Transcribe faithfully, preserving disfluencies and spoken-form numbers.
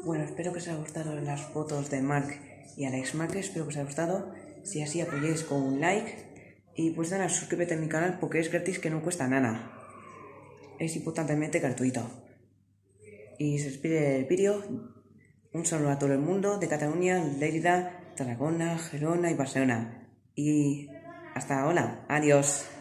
Bueno, espero que os haya gustado las fotos de Mark y Alex Márquez, espero que os haya gustado. Si así, apoyéis con un like y pues nada, suscríbete a mi canal porque es gratis, que no cuesta nada. Es importantemente gratuito. Y se despide el vídeo. Un saludo a todo el mundo de Cataluña, Lérida, Tarragona, Gerona y Barcelona. Y hasta ahora. Adiós.